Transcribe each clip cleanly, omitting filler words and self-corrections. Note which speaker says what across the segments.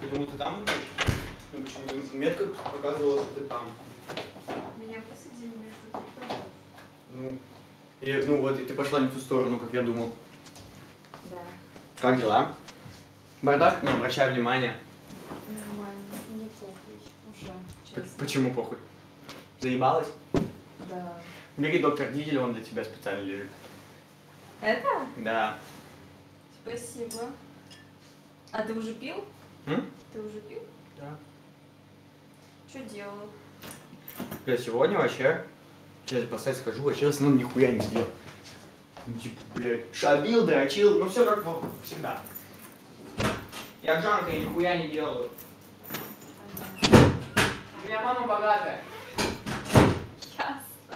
Speaker 1: Потому ты там идешь? Ну почему? Метка показывала, что ты там.
Speaker 2: Меня посадили между тобой.
Speaker 1: Ну вот, и ты пошла не в ту сторону, как я думал.
Speaker 2: Да.
Speaker 1: Как дела? Бардак? Не обращай внимания.
Speaker 2: Нормально. Не похуй. Уже, честно.
Speaker 1: Почему похуй? Заебалась?
Speaker 2: Да.
Speaker 1: Бери доктор Дизель, он для тебя специально лежит.
Speaker 2: Это?
Speaker 1: Да.
Speaker 2: Спасибо. А ты уже пил? Ты уже пил?
Speaker 1: Да.
Speaker 2: Что делал?
Speaker 1: Я сегодня вообще, сейчас поставить схожу, вообще в основном нихуя не сделал. Ну, типа, блядь, шабил, дрочил, ну все как всегда. Я Джанка нихуя не делаю. У меня мама богатая.
Speaker 2: Ясно.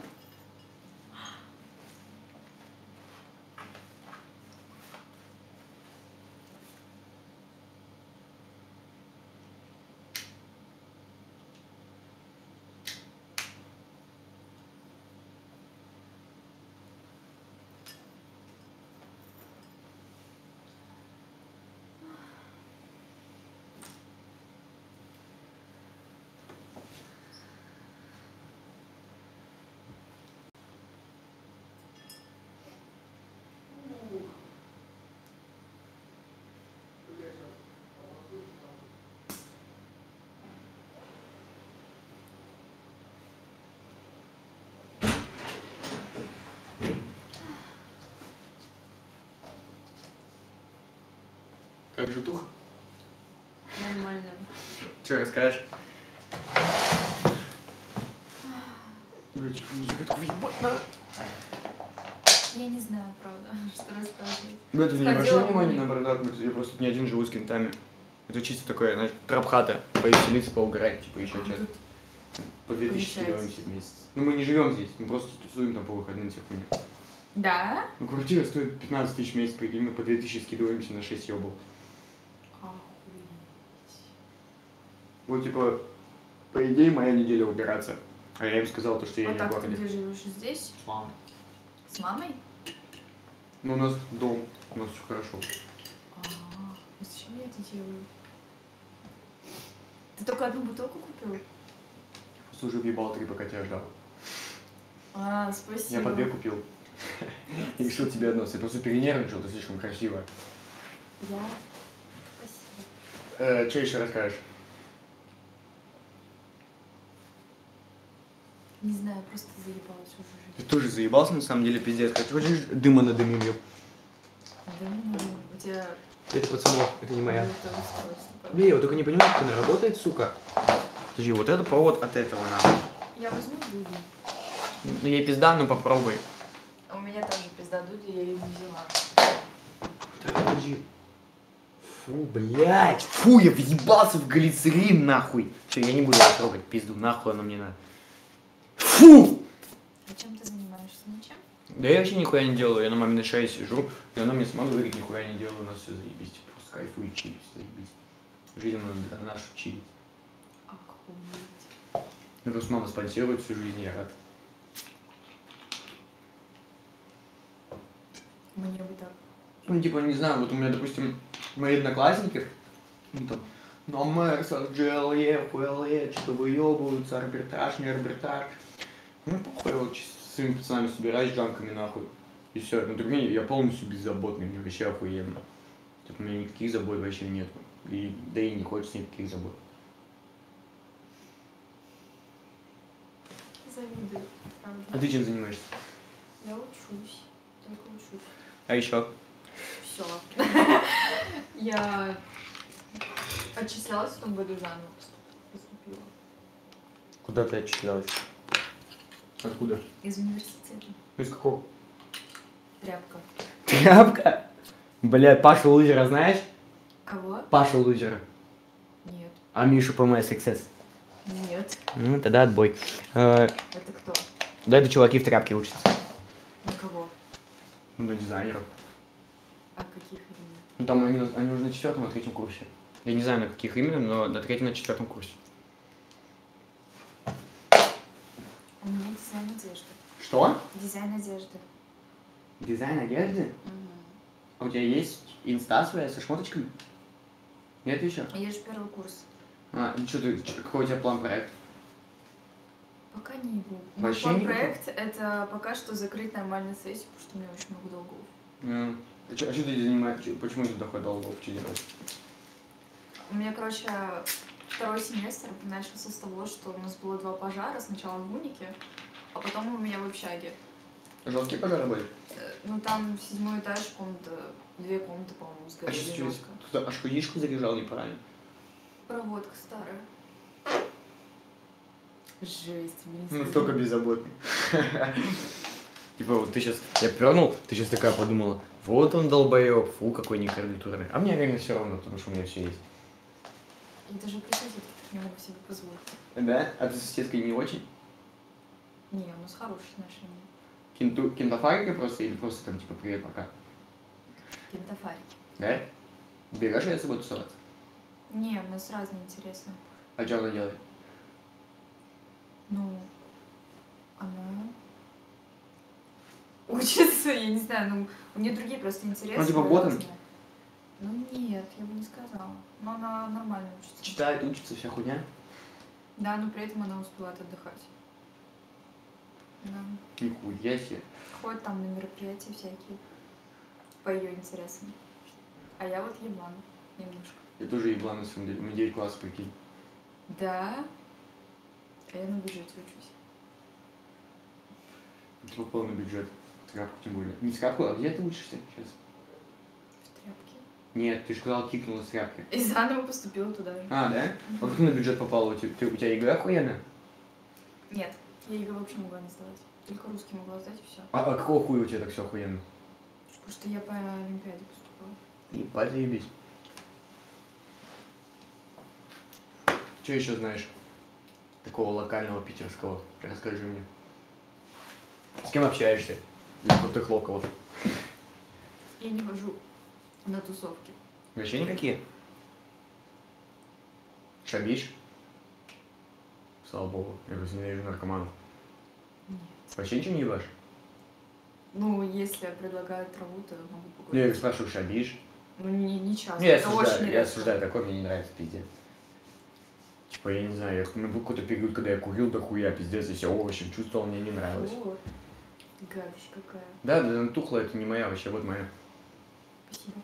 Speaker 1: Как житуха?
Speaker 2: Нормально.
Speaker 1: Что расскажешь? Блядь, музыка такой ебать надо.
Speaker 2: Я не знаю, правда, что рассказывать.
Speaker 1: Ну это не
Speaker 2: Сходила
Speaker 1: обращай
Speaker 2: в
Speaker 1: внимания
Speaker 2: мой.
Speaker 1: на бардак, я просто не один живу с кентами. Это чисто такое, знаешь, трап-хата, повеселиться, поугарать, типа еще что-то. По 2000 скидываемся в месяц. Ну мы не живем здесь, мы просто тусуем там по выходным всех хуйня.
Speaker 2: Да?
Speaker 1: Ну квартира стоит 15 тысяч в месяц, прикинь, мы по 2000 скидываемся на 6 ёбов.
Speaker 2: Охуеть.
Speaker 1: Вот типа, по идее моя неделя убираться. А я им сказал то, что я
Speaker 2: А
Speaker 1: не в
Speaker 2: так ты
Speaker 1: городе.
Speaker 2: где живешь? Здесь?
Speaker 1: С мамой.
Speaker 2: С мамой?
Speaker 1: Ну у нас дом, у нас все хорошо.
Speaker 2: Зачем я это делаю? Ты только одну бутылку купил?
Speaker 1: Просто уже въебал 3, пока тебя ждал.
Speaker 2: Спасибо.
Speaker 1: Я по 2 купил. И решил тебе одно. Я просто перенервничал, ты слишком красивая.
Speaker 2: Я? Спасибо.
Speaker 1: Что еще расскажешь?
Speaker 2: Не знаю, просто заебалась уже
Speaker 1: Ты
Speaker 2: жить.
Speaker 1: тоже заебался, на самом деле, пиздец. Как ты хочешь дыма надымим, ёп?
Speaker 2: Да ну, у тебя...
Speaker 1: Это пацанов, это не моя.
Speaker 2: это устройство.
Speaker 1: Бля, я вот только не понимаю, как она работает, сука. Подожди, вот это провод от этого надо.
Speaker 2: Я возьму Дуду.
Speaker 1: Ну ей пизда, ну попробуй.
Speaker 2: А у меня тоже пизда Дуди, я ее не взяла.
Speaker 1: Так, подожди. Фу, блядь. Фу, я въебался в глицерин, нахуй. Все, я не буду ее трогать, пизду, нахуй она мне надо. Фу!
Speaker 2: А чем ты занимаешься? Ничем?
Speaker 1: Да я вообще нихуя не делаю, я на маминой шее сижу, и она мне сама говорит, нихуя не делаю, у нас все заебись, просто кайфуй, чились, заебись. Жизнь надо нашу чилить.
Speaker 2: Охуеть.
Speaker 1: Ну, просто мама спонсирует всю жизнь, я рад.
Speaker 2: Мне бы так.
Speaker 1: Ну, типа, не знаю, вот у меня, допустим, мои одноклассники, ну, там, на Мерсах, GLE, FLE, что-то выебываются, арбитраж, не арбитраж. Ну, похуй, я вот с своими пацанами собираюсь, джанками, нахуй. И все. Ну, так я полностью беззаботный, мне вообще охуенно. Типа, у меня никаких забот вообще нет. И, да и не хочется никаких забот.
Speaker 2: Завидую, правда.
Speaker 1: А ты чем занимаешься?
Speaker 2: Я учусь. Только учусь.
Speaker 1: А еще?
Speaker 2: Все. Я отчислялась в том году заново. Поступила.
Speaker 1: Куда ты отчислялась? Откуда?
Speaker 2: Из университета.
Speaker 1: Из какого?
Speaker 2: Тряпка.
Speaker 1: Тряпка? Бля, Пашу Лузера знаешь?
Speaker 2: Кого?
Speaker 1: Пашу Лузера.
Speaker 2: Нет.
Speaker 1: А Мишу ПМС XS?
Speaker 2: Нет.
Speaker 1: Ну, тогда отбой.
Speaker 2: Это кто?
Speaker 1: Да, это чуваки в тряпке учатся.
Speaker 2: На кого?
Speaker 1: Ну, на дизайнеров.
Speaker 2: А каких именно?
Speaker 1: Ну, там они уже на 4-м, на 3-м курсе. Я не знаю, на каких именно, но на 3-м, на 4-м курсе.
Speaker 2: У меня дизайн одежды.
Speaker 1: Что?
Speaker 2: Дизайн одежды.
Speaker 1: Дизайн одежды? А у тебя есть инста своя со шмоточками? Нет еще?
Speaker 2: Я же первый курс.
Speaker 1: И что ты, какой у тебя план-проект?
Speaker 2: Пока не был. Мой
Speaker 1: Вообще
Speaker 2: план-проект это пока что закрыть нормальную сессию, потому что у меня очень много долгов.
Speaker 1: А что ты занимаешься? Почему ты такой долго что делаешь?
Speaker 2: У меня, короче, второй семестр начался с того, что у нас было 2 пожара. Сначала в Унике, а потом у меня в общаге.
Speaker 1: Жесткие пожары были?
Speaker 2: Ну там 7-й этаж, комната, 2 комнаты, по-моему, сгорели жестко.
Speaker 1: Кто-то аж кудишку заряжал неправильно.
Speaker 2: Проводка старая. Жесть, блин.
Speaker 1: Ну, столько беззаботный. Типа, вот ты сейчас, я пернул, ты сейчас такая подумала, вот он долбоёб, фу, какой некордитурный. А мне реально все равно, потому что у меня все есть.
Speaker 2: И даже при соседке не могу себе позволить.
Speaker 1: Да? А ты с соседкой не очень?
Speaker 2: Не, у нас хорошие отношения.
Speaker 1: Кентафарика просто или просто там типа привет, пока?
Speaker 2: Кентафарики.
Speaker 1: Да? Берешь ее с собой тусоваться?
Speaker 2: Не, у нас разные интересы.
Speaker 1: А что она делает?
Speaker 2: Ну, она учится, я не знаю, ну, у нее другие просто интересы.
Speaker 1: Ну, типа ботом?
Speaker 2: Ну, нет, я бы не сказала. Но она нормально учится.
Speaker 1: Читает, учится, вся хуйня?
Speaker 2: Да, но при этом она успевает отдыхать. Да.
Speaker 1: Нихуя себе.
Speaker 2: Ходит там на мероприятия всякие по ее интересам. А я вот еблан немножко.
Speaker 1: Я тоже еблан, на самом деле. У меня 9 классов, прикинь.
Speaker 2: Да? А я на бюджете учусь.
Speaker 1: Типа полный бюджет. Тряпку тем более. Не тряпку, а где ты учишься сейчас?
Speaker 2: В тряпке.
Speaker 1: Нет, ты же сказал, кикнула с тряпки.
Speaker 2: И заново поступила туда же.
Speaker 1: А, да? А как ты на бюджет попала? У тебя игра охуенная?
Speaker 2: Нет, я ЕГЭ вообще могла не сдавать. Только русский могла сдать и все.
Speaker 1: А какого хуя у тебя так все охуенно?
Speaker 2: Потому что я по Олимпиаде поступала.
Speaker 1: Ебать, заебись. Что еще знаешь? Такого локального питерского? Расскажи мне. С кем общаешься? Из крутых локалов.
Speaker 2: Я не хожу на тусовки.
Speaker 1: Вообще никакие? Шабиш? Слава богу, я просто ненавижу наркоманов.
Speaker 2: Нет.
Speaker 1: Вообще ничего не ебашь?
Speaker 2: Ну, если предлагают траву, то могу
Speaker 1: Ну, я
Speaker 2: поговорить.
Speaker 1: спрашиваю, шабиш?
Speaker 2: Ну, не часто.
Speaker 1: Не,
Speaker 2: это очень
Speaker 1: я
Speaker 2: редко.
Speaker 1: осуждаю, такое мне не нравится, пиздец. Типа, я не знаю, у меня был какой-то период, когда я курил дохуя, пиздец, я себя овощем чувствовал, мне не нравилось.
Speaker 2: Вот. Гадость какая.
Speaker 1: Да, тухло, это не моя, вообще, вот моя.
Speaker 2: Спасибо.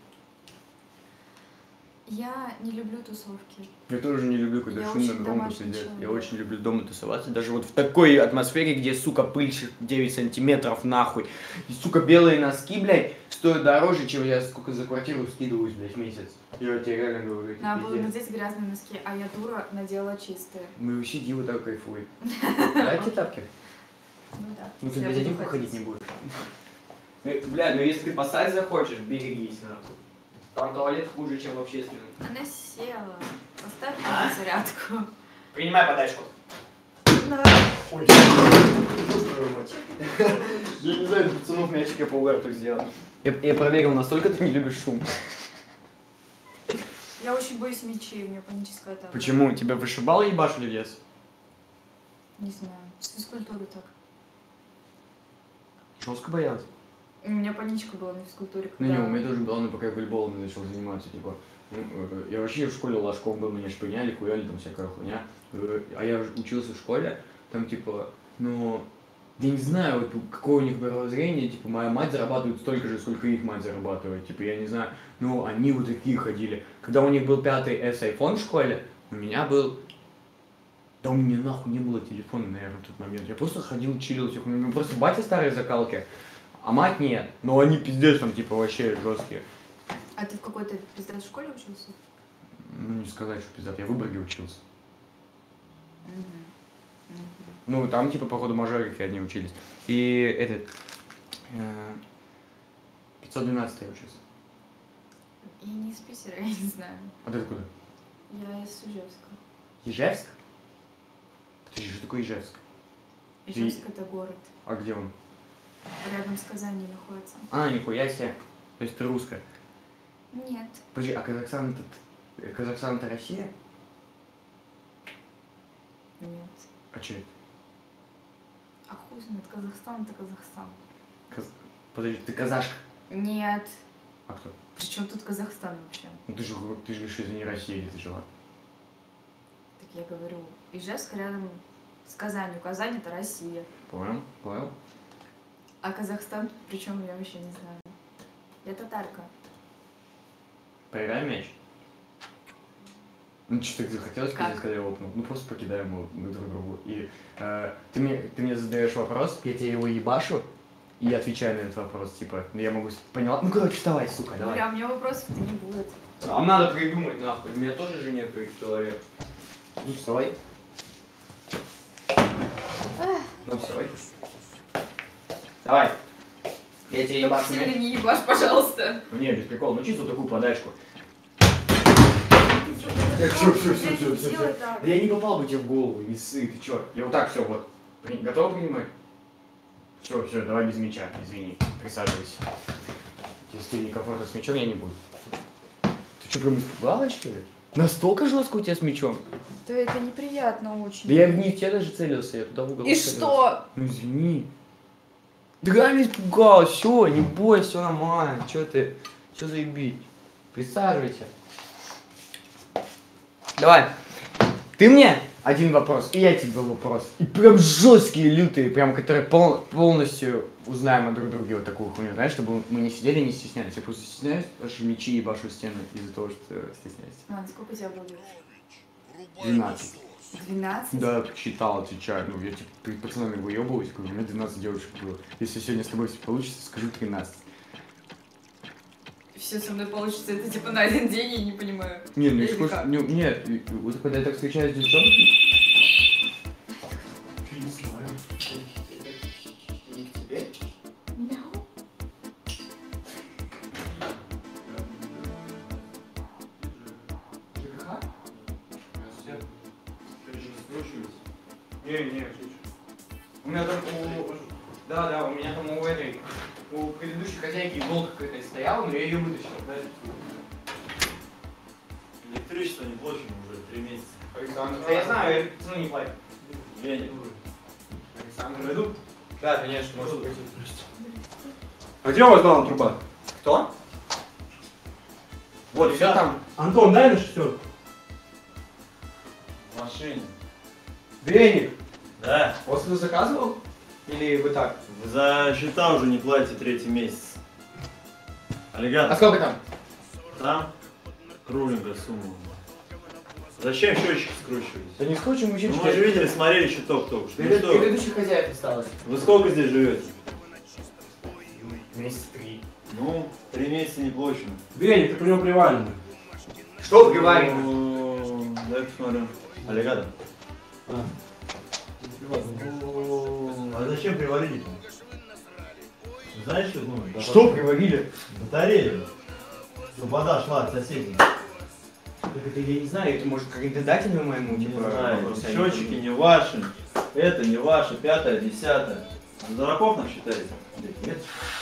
Speaker 2: Я не люблю тусовки.
Speaker 1: Я тоже не люблю, когда
Speaker 2: Я
Speaker 1: шумно,
Speaker 2: очень
Speaker 1: громко
Speaker 2: домашний
Speaker 1: пиздец. Я
Speaker 2: человек.
Speaker 1: очень люблю дома тусоваться, даже вот в такой атмосфере, где, сука, пыль 9 сантиметров, нахуй. И, сука, белые носки, блядь, стоят дороже, чем я сколько за квартиру скидываюсь, блядь, в месяц. Я тебе реально говорю, это
Speaker 2: Надо было
Speaker 1: пиздец.
Speaker 2: надеть грязные носки, а я дура надела чистые.
Speaker 1: Мы вообще дивы так кайфуем. Дайте тапки.
Speaker 2: Ну да.
Speaker 1: Ну ты
Speaker 2: Я
Speaker 1: без
Speaker 2: буду
Speaker 1: этих ходить не будешь. Бля, ну если ты посадить захочешь, берегись, нахуй. Там туалет хуже, чем в общественном.
Speaker 2: Она села. Поставь на зарядку.
Speaker 1: Принимай подачку.
Speaker 2: Да.
Speaker 1: Ой, я не знаю, пацанов мячика по угару так сделал. Я проверил, настолько ты не любишь шум.
Speaker 2: Я очень боюсь мячей, у меня паническая атака.
Speaker 1: Почему? Тебя вышибало ебашили в лес?
Speaker 2: Не знаю. С физкультуры так.
Speaker 1: Жестко боялась?
Speaker 2: У меня паничка была на физкультуре,
Speaker 1: Ну
Speaker 2: когда...
Speaker 1: не, у меня тоже было, но пока я волейболом не начал заниматься, типа. Я вообще в школе ложком был, меня шпыняли, хуяли, там всякая хуйня. А я учился в школе, там типа, ну, я не знаю, вот, какое у них мировоззрение, типа, моя мать зарабатывает столько же, сколько их мать зарабатывает, типа, я не знаю, ну, они вот такие ходили. Когда у них был 5-й S iPhone в школе, у меня был... Да у меня нахуй не было телефона, наверное, в тот момент. Я просто ходил, чилил, типа, у меня просто батя старые закалки, а мать нет. Но они пиздец там, типа, вообще жесткие.
Speaker 2: А ты в какой-то пиздец школе учился?
Speaker 1: Ну, не сказать, что пиздат, я в Выборге учился.
Speaker 2: Угу.
Speaker 1: Ну, там, типа, походу, мажорики одни учились. И этот... 512 я учился.
Speaker 2: Я не из Питера, я не знаю.
Speaker 1: А ты откуда?
Speaker 2: Я из Ижевска.
Speaker 1: Ижевск? Подожди, что такое Ижевск?
Speaker 2: Ижевск это город.
Speaker 1: А где он?
Speaker 2: Рядом с Казанью находится.
Speaker 1: А, нихуя себе. То есть ты русская.
Speaker 2: Нет.
Speaker 1: Подожди, а Казахстан это Россия?
Speaker 2: Нет.
Speaker 1: А че это?
Speaker 2: А хуй знает, Казахстан это Казахстан.
Speaker 1: Подожди, ты казашка?
Speaker 2: Нет.
Speaker 1: А
Speaker 3: А кто?
Speaker 2: Причем тут Казахстан вообще?
Speaker 3: Ну ты же говоришь, что это не Россия, где ты жила.
Speaker 2: Так я говорю, Ижевск рядом с Казанью. Казань это Россия.
Speaker 3: Понял? Понял?
Speaker 2: А Казахстан, причем я вообще не знаю. Я татарка.
Speaker 3: Поиграем мяч? Ну что, так захотелось
Speaker 2: Как?
Speaker 3: сказать, когда я лопнул? Ну просто покидаем его друг другу. И ты мне задаешь вопрос, я тебе его ебашу, и я отвечаю на этот вопрос, типа, я могу... Поняла? Ну короче, вставай, сука, давай.
Speaker 2: Бля, у меня вопросов-то не будет.
Speaker 1: А надо придумать, нахуй. У меня тоже же нет человек.
Speaker 3: Ну вставай. Ну вставай. Давай. Я тебе
Speaker 2: Только
Speaker 3: ебашу мяч.
Speaker 2: сильно не ебашь, пожалуйста.
Speaker 3: Ну не, без прикола, ну чисто такую подачку.
Speaker 2: Все.
Speaker 3: Да я не попал бы тебе в голову, не ссы, ты чё? Я вот так, все, вот. Готов принимать? Все, давай без мяча, извини, присаживайся. Если тебе некомфортно с мячом, я не буду. Ты что, прям испугалась, что ли? Настолько жестко у тебя с мячом?
Speaker 2: Да это неприятно очень.
Speaker 3: Да я не в тебя даже целился, я туда в угол
Speaker 2: И
Speaker 3: целился.
Speaker 2: что?
Speaker 3: Ну извини. Да реально испугалась, все, не бойся, все нормально, что ты, что заебись. Присаживайся. Давай. Ты мне один вопрос, и я тебе вопрос. И прям жесткие, лютые, прям которые полностью узнаем о друг друге вот такую хуйню. Знаешь, чтобы мы не сидели, не стеснялись. Я просто стесняюсь, аж мечи ебашу в стену из-за того, что стесняюсь.
Speaker 2: Ладно, сколько у тебя будет?
Speaker 3: 12.
Speaker 2: 12?
Speaker 3: Да, читал, отвечаю. Ну, я типа перед пацанами выебываюсь, говорю, у меня 12 девушек было. Если сегодня с тобой все получится, скажу 13.
Speaker 2: Все со мной получится, это типа на один день, я не понимаю.
Speaker 3: Не, ну
Speaker 2: Или как?
Speaker 3: нет, вот когда я так встречаюсь с девчонкой. Не знаю.
Speaker 1: Не к тебе?
Speaker 2: Мяу.
Speaker 1: Не, у меня там Да, у меня там у предыдущей хозяйки волк какая-то стояла, но я ее вытащил, да?
Speaker 4: Электричество не плачено уже 3 месяца.
Speaker 1: Александр, да я знаю, не платит.
Speaker 4: Я не буду.
Speaker 1: Александр, иду? Да, конечно, может быть.
Speaker 5: А где у вас главная труба?
Speaker 1: Кто?
Speaker 3: Вот, все там.
Speaker 5: Антон, дай на шестерку.
Speaker 4: В машине.
Speaker 1: Веник.
Speaker 4: Да.
Speaker 1: После заказывал? Или вы так?
Speaker 4: За счета уже не платите 3-й месяц. Аллигатор.
Speaker 1: А сколько там?
Speaker 4: Там кругленькая сумма. Зачем счетчики скручиваете?
Speaker 1: Да не скручивай,
Speaker 4: Ну,
Speaker 1: мужчина.
Speaker 4: мы же видели, смотрели счеток только что. Ну что,
Speaker 1: Предыдущих хозяев осталось.
Speaker 4: вы сколько здесь живете?
Speaker 3: Месяц 3.
Speaker 4: Ну, 3 месяца не плачено.
Speaker 5: Веник, так у него привалено.
Speaker 1: Что приварено?
Speaker 4: Ну, дай посмотрю. Аллигатор. А зачем приварили? Знаешь, что нужно?
Speaker 1: Что приварили?
Speaker 4: Батарею. Чтобы вода шла от соседей.
Speaker 1: Так это я не знаю, это может кандидатину моему,
Speaker 4: Не
Speaker 1: типа,
Speaker 4: знаю,
Speaker 1: вопрос,
Speaker 4: счетчики не ваши, это не ваше, 5-е, 10-е. За дураков нам считаете? Нет.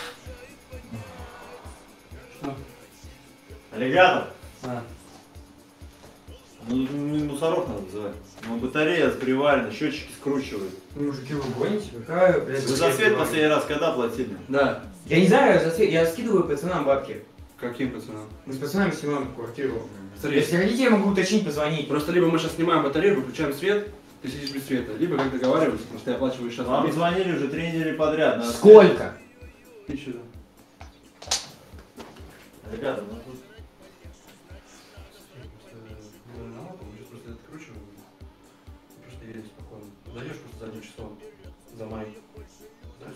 Speaker 5: Что?
Speaker 4: Аллигатор.
Speaker 5: А.
Speaker 4: Ну, мусоров надо вызывать. Ну, батарея приварена, счетчики скручивают.
Speaker 1: Ну, мужики, вы гоните? Какая, блядь,
Speaker 4: Вы за свет последний раз когда платили?
Speaker 5: Да.
Speaker 1: Я не знаю, за свет, я скидываю пацанам бабки.
Speaker 5: Каким пацанам?
Speaker 1: Мы с пацанами снимаем квартиру.
Speaker 5: Смотри,
Speaker 1: Если хотите, я могу уточнить, позвонить.
Speaker 5: просто либо мы сейчас снимаем батарею, выключаем свет, ты сидишь без света, либо как договаривались, потому что я оплачиваю сейчас.
Speaker 4: Вам звонили уже 3 недели подряд. надо
Speaker 1: Сколько?
Speaker 5: 1000, да.
Speaker 4: Ребята, ну тут
Speaker 5: Просто откручиваю. Просто едешь спокойно. Даешь просто задним числом за май. Знаешь?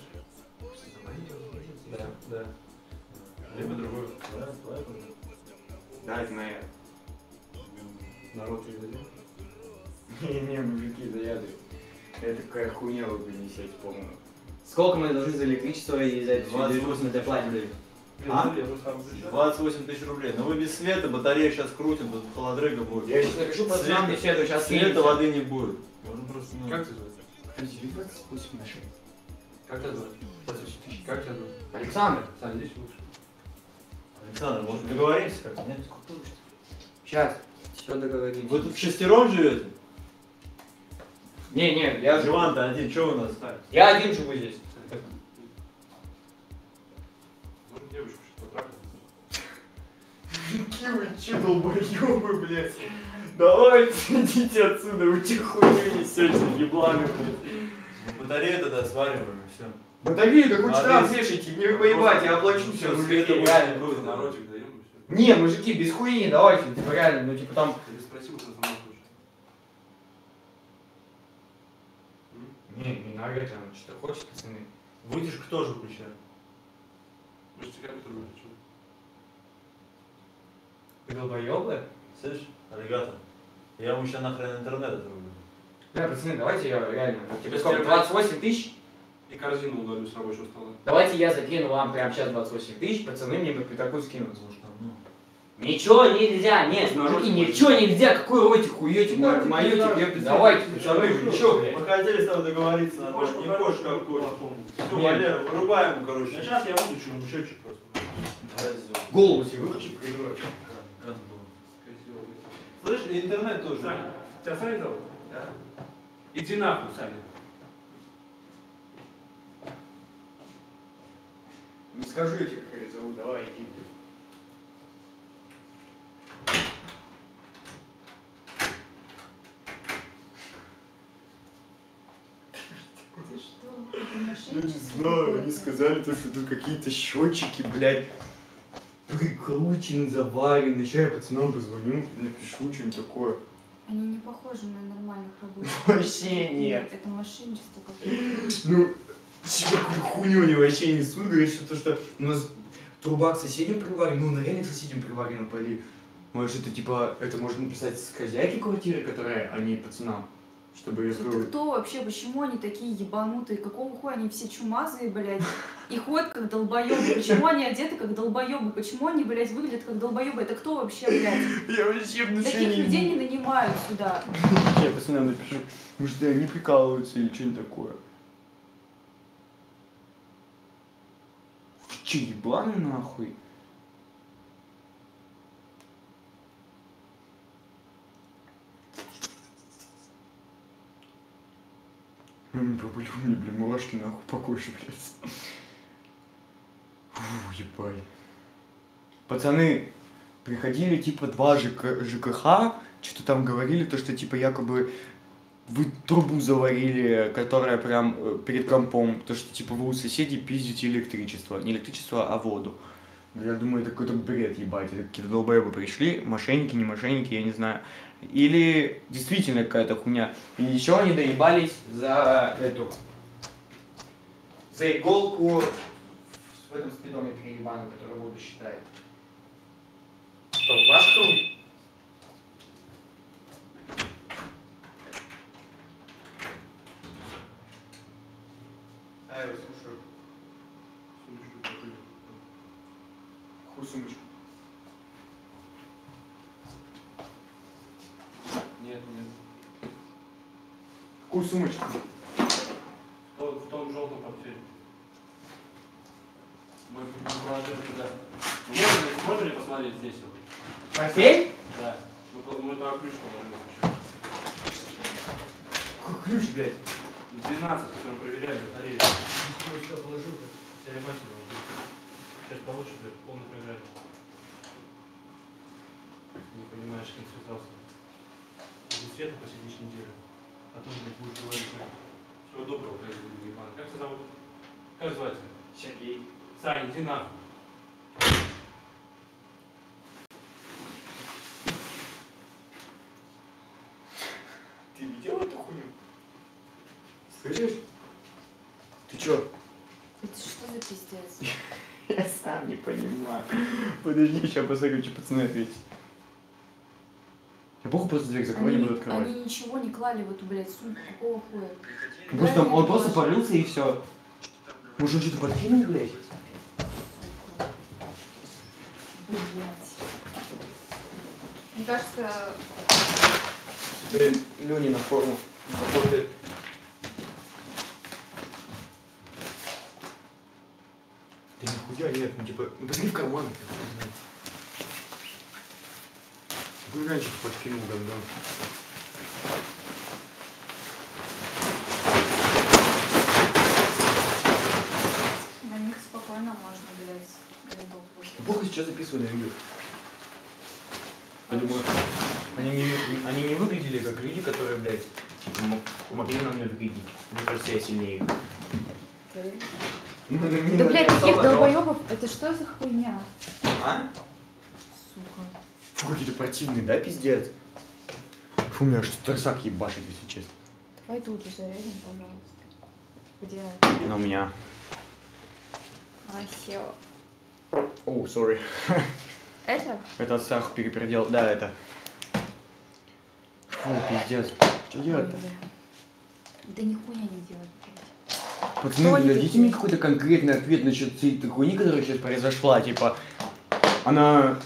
Speaker 5: Да, да. Либо другой.
Speaker 4: да, твоя проблема.
Speaker 1: Да, это моя.
Speaker 5: Народ тебе дадим.
Speaker 1: Не, мужики, да я это какая хуйня вы принесете, по-моему. Сколько мы должны за электричество и за это
Speaker 4: 28 тысяч рублей.
Speaker 1: А?
Speaker 5: Я просто включаю.
Speaker 4: 28 тысяч рублей. Но вы без света, батарею сейчас крутим, тут холодрыга будет.
Speaker 1: Я сейчас напишу пацанам беседу, сейчас
Speaker 4: Света воды не будет. Можно просто, ну...
Speaker 5: Как тебя зовут?
Speaker 1: Подожди, 28 наши.
Speaker 5: Как тебя зовут? 28 тысяч. Как тебя зовут?
Speaker 1: Александр,
Speaker 5: Сань, здесь лучше.
Speaker 4: Александр, может договоримся как-то, нет?
Speaker 1: сейчас, все договорились.
Speaker 4: Вы тут вшестером живете?
Speaker 1: Не, я живу.
Speaker 4: Живан-то один, что вы нас ставите?
Speaker 1: Я один живу здесь.
Speaker 5: Может девушку что-то потрахать?
Speaker 3: Какие вы че долбоёбы, блядь. Давайте идите отсюда, вы че хуйню несете, ебланы, блядь.
Speaker 4: Батарею тогда свариваем и все.
Speaker 3: Батарею да хоть
Speaker 4: А
Speaker 3: там
Speaker 4: здесь-
Speaker 3: вешайте, не поебать, я оплачу все, мужики, реально.
Speaker 5: Просто народик даем и все.
Speaker 3: Не, мужики, без хуйни, давайте, типа реально, ну типа там...
Speaker 5: Или спроси вот это самое случай.
Speaker 3: Не надо, там что-то хочет, пацаны.
Speaker 4: Вытяжку тоже включаем.
Speaker 5: Мы же тебя компьютер выключили.
Speaker 3: Вы долбоёбы?
Speaker 4: Слышишь, аллигатор? Я ему еще нахрен интернет отрублю.
Speaker 3: Да, пацаны, давайте я реально, тебе
Speaker 5: Без
Speaker 3: сколько,
Speaker 5: тебя-
Speaker 3: 28 тысяч?
Speaker 5: И корзину удалю с рабочего стола.
Speaker 3: Давайте я закину вам прямо сейчас 28 тысяч, пацаны мне по такую скинут. Ничего нельзя, нет, мужики, ничего нельзя, какой ротик хуете, мою тебе, давайте, пацаны, вы чё, блядь?
Speaker 4: Мы хотели с тобой договориться, не хочешь как хочешь. Все, Валера, вырубаем ему, короче.
Speaker 5: Сейчас я выключу ему счетчик просто.
Speaker 3: Голову себе выключи, придурок.
Speaker 4: Слышь, и интернет тоже.
Speaker 5: Саня, тебя Саня зовут? Да. Иди нахуй, Саня.
Speaker 3: Не скажу я тебе, как это зовут, давай, иди.
Speaker 2: Ты что? Это мошенничество
Speaker 3: Я не знаю,
Speaker 2: какое-то?
Speaker 3: они сказали, то, что тут какие-то счетчики, блядь, прикручены, заварены. Сейчас я пацанам позвоню, напишу что-нибудь такое.
Speaker 2: Они не похожи на нормальных рабочих.
Speaker 3: Вообще нет.
Speaker 2: Это мошенничество какое-то.
Speaker 3: Ну, какую хуйню они вообще несут, говорят, что то, что у нас труба к соседям приварена, ну, на реально к соседям приварена поли. Может, это типа, это можно написать с хозяйки квартиры, которая, а не пацанам, чтобы ее
Speaker 2: Это
Speaker 3: строить.
Speaker 2: кто вообще? Почему они такие ебанутые? Какого хуя они все чумазые, блядь? И ходят как долбоебы. Почему они одеты как долбоебы? Почему они, блядь, выглядят как долбоебы? Это кто вообще, блядь?
Speaker 3: Я вообще в
Speaker 2: Таких людей не нанимают сюда.
Speaker 3: Я пацанам напишу, может, они прикалываются или что-нибудь такое. Вы че, ебаный нахуй? Побылю мне, блин, мурашки нахуй по коже, блядь. Фу, ебать. Пацаны, приходили типа два ЖКХ, что-то там говорили, то что типа якобы вы трубу заварили, которая прям перед компом, то что типа вы у соседей пиздите электричество, не электричество, а воду. Я думаю, это какой-то бред, ебать, это какие-то долбоебы пришли, мошенники, не мошенники, я не знаю. Или действительно какая-то хуйня. И еще они доебались за эту, за иголку в этом спидометре ебаном, который воду считает. Что, ваш круг? А, я вас слушаю. Хуй сумочку.
Speaker 5: Нет, нет.
Speaker 3: Какую сумочку?
Speaker 5: В том желтом портфеле. Мы положили туда. Можно ли посмотреть здесь? Вот?
Speaker 3: Портфель?
Speaker 5: Да. Мы туда ключ положили.
Speaker 3: Какой ключ, блядь?
Speaker 5: 12, который проверяли батарею.
Speaker 3: Ну что, положил?
Speaker 5: Телематика. Сейчас получишь, блядь, полный проверяли. Не понимаешь концентрацию. Без света посидишь неделю. А тут, блядь, будешь говорить. Всего доброго, блядь, Иван. Как тебя зовут? Как звать тебя?
Speaker 3: Сергей.
Speaker 5: Саня, иди нахуй.
Speaker 3: Ты видел эту хуйню? Слышишь? Ты чё?
Speaker 2: Это что за пиздец?
Speaker 3: Я сам не понимаю. Подожди, сейчас посмотрю, что пацаны ответят. Я похуй просто дверь закрою, не буду открывать.
Speaker 2: Они ничего не клали в эту, блядь, сумку. Какого хуя?
Speaker 3: Просто он просто порылся и все. Может, он что-то подкинул, блядь?
Speaker 2: Блядь. Мне кажется,
Speaker 3: Блин, Ленина форму. Работает. Да нихуя нет, ну типа, ну посмотри в карман. Ну раньше подкинул говно.
Speaker 2: на них спокойно можно, блядь, грибов выжить.
Speaker 3: Бог сейчас записываю на видео. Я думаю, они не выглядели как люди, которые, блядь, типа, могли нам навредить. Мне кажется, я сильнее их.
Speaker 2: Да, блядь, таких долбоёбов, это что за хуйня?
Speaker 3: А?
Speaker 2: Сука.
Speaker 3: Фу, какие-то противные, да, пиздец? Фу, меня аж тросак ебашит, если честно.
Speaker 2: Давай тут же зарядим, пожалуйста. Где?
Speaker 3: Но у меня...
Speaker 2: Ахё.
Speaker 3: О, сори.
Speaker 2: Это?
Speaker 3: Это сах перепердел. Да, это. Фу, пиздец. Что делать-то?
Speaker 2: Да нихуя не делать, блядь.
Speaker 3: Пацаны,
Speaker 2: они
Speaker 3: дадите
Speaker 2: такие?
Speaker 3: мне какой-то конкретный ответ насчет всей этой хуйни, которая сейчас произошла. Типа, она...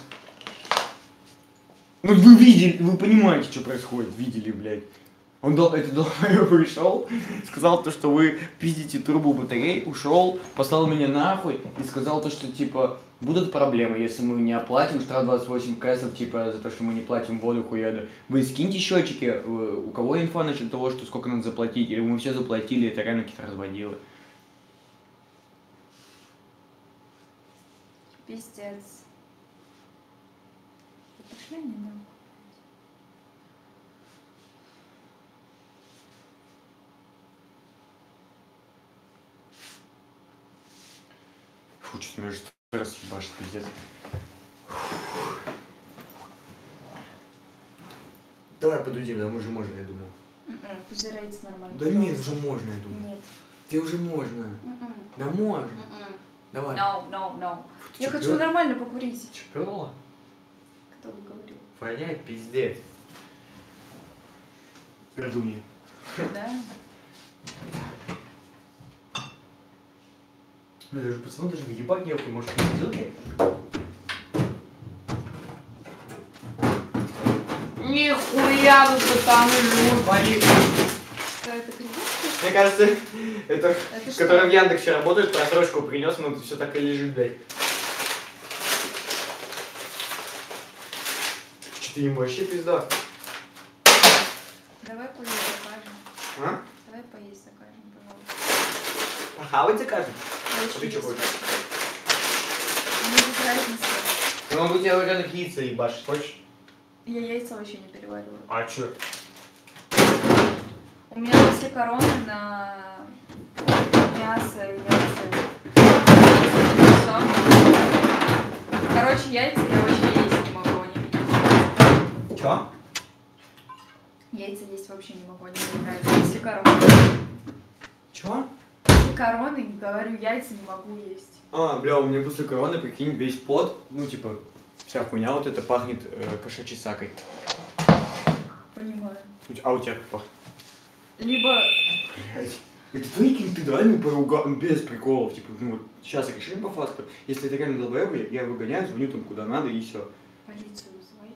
Speaker 3: Ну вы видели, вы понимаете, что происходит. Видели, блядь. Этот долбоёб пришел, сказал то, что вы пиздите трубу батарей, ушел, послал меня нахуй и сказал то, что типа будут проблемы, если мы не оплатим штраф 28 кэсов, типа за то, что мы не платим воду хуяда. Вы скиньте счетчики, у кого инфа насчет того, что сколько надо заплатить, или мы все заплатили, это реально какие-то разводилы.
Speaker 2: Пиздец. Пошли они нахуй.
Speaker 3: Фу, что-то меня раз ебашит, пиздец. Давай подудим, да, мы уже можем, я думаю.
Speaker 2: Пусть зарядится нормально.
Speaker 3: Да нет, уже можно, я думаю.
Speaker 2: Нет.
Speaker 3: Ты уже можно. Да можно. Давай.
Speaker 2: No.
Speaker 3: Ты
Speaker 2: Я
Speaker 3: чё,
Speaker 2: хочу нормально покурить.
Speaker 3: Чё?
Speaker 2: Кто бы говорил?
Speaker 3: Воняет пиздец. Гордунья.
Speaker 2: Да?
Speaker 3: Ну даже пацаны даже ебать нехуй, может не сделки? Нихуя тут там живут, болит.
Speaker 2: Что это, кредитка?
Speaker 3: Мне кажется, это,
Speaker 2: Это что?
Speaker 3: который в Яндексе работает, просрочку принес, но тут все так и лежит, блядь. Что-то ему вообще пизда.
Speaker 2: Давай поесть закажем.
Speaker 3: А?
Speaker 2: Давай поесть закажем, пожалуйста.
Speaker 3: Похавать закажем?
Speaker 2: Очень
Speaker 3: Ты чё
Speaker 2: есть
Speaker 3: хочешь?
Speaker 2: Мне без разницы.
Speaker 3: Я могу тебе реально яйца ебашить, хочешь?
Speaker 2: Я яйца вообще не перевариваю.
Speaker 3: А чё?
Speaker 2: У меня после короны на мясо и яйца. Короче, яйца я вообще есть не могу, они мне не
Speaker 3: Чё?
Speaker 2: Яйца есть вообще не могу, они мне не нравятся. После короны.
Speaker 3: Чё?
Speaker 2: После короны, говорю, яйца не могу есть.
Speaker 3: А, бля, у меня после короны, прикинь, весь пот, ну типа, вся хуйня вот это пахнет кошачьей сакой.
Speaker 2: Понимаю.
Speaker 3: А у тебя как пахнет?
Speaker 2: Либо...
Speaker 3: Блядь. Это твои кенты, давай мы поругаем без приколов. Типа, ну вот сейчас решили по факту. Если это реально долбоёбы, я выгоняю, звоню там куда надо и все.
Speaker 2: Полицию вызывай.